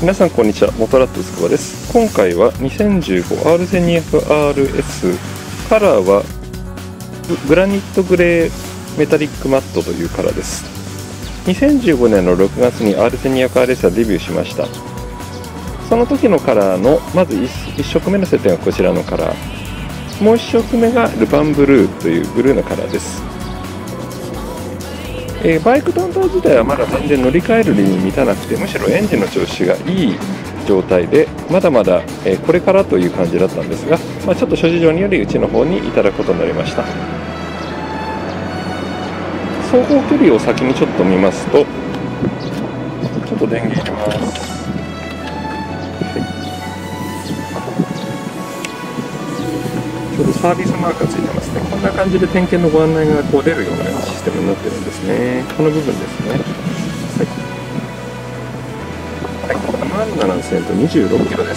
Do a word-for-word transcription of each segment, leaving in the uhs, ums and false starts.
皆さんこんにちは、モトラットスクバです。今回は にせんじゅうごアールせんにひゃくアールエス カラーはグラニットグレーメタリックマットというカラーです。にせんじゅうごねんのろくがつに アールせんにひゃくアールエス はデビューしました。その時のカラーのまず 1, いっ色目の設定がこちらのカラー、もういっ色目がルパンブルーというブルーのカラーです。えー、バイク単体自体はまだ全然乗り換えるに満たなくて、むしろエンジンの調子がいい状態で、まだまだ、えー、これからという感じだったんですが、まあ、ちょっと諸事情によりうちの方にいただくことになりました。走行距離を先にちょっと見ますと、ちょっと電源入れます。ちょうどサービスマークがついてますね。こんな感じで点検のご案内がこう出るようなシステムになってるんですね。この部分ですね。はい。はい、にまんななせんとにじゅうろっキロです。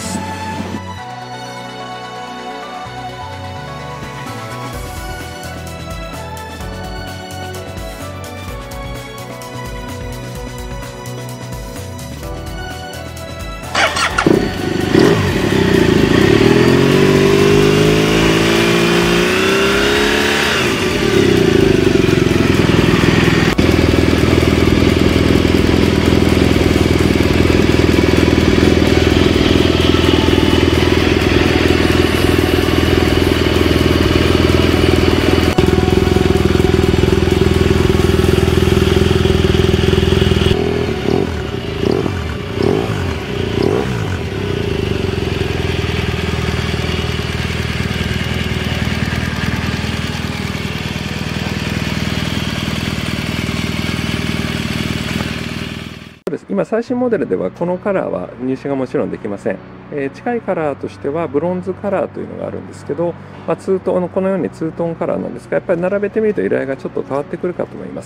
今最新モデルではこのカラーは入手がもちろんできません。えー、近いカラーとしてはブロンズカラーというのがあるんですけど、まあ、ツートンこのようにツートンカラーなんですが、やっぱり並べてみると依頼がちょっと変わってくるかと思います。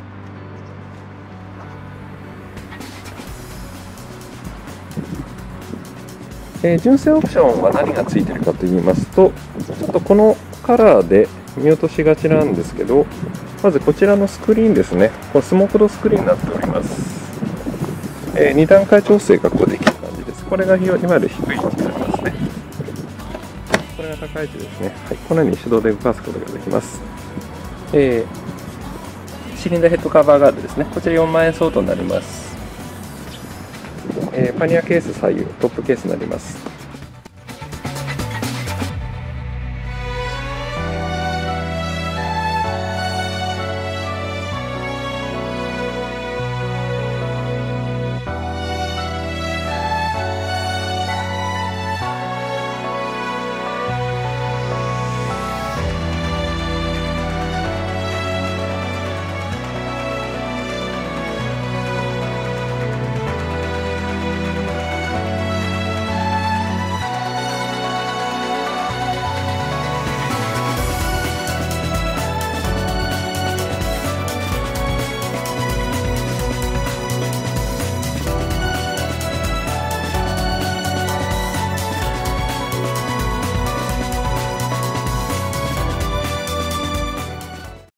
えー、純正オプションは何がついているかと言いますと、ちょっとこのカラーで見落としがちなんですけど、まずこちらのスクリーンですね。これスモークドスクリーンになっております。えー、に段階調整がこうできる感じです。これがいわゆる低い位置になりますね。これが高い位置ですね。はい、このように手動で動かすことができます。えー、シリンダーヘッドカバーガードですね。こちらよんまんえん相当になります。えー、パニアケース左右、トップケースになります。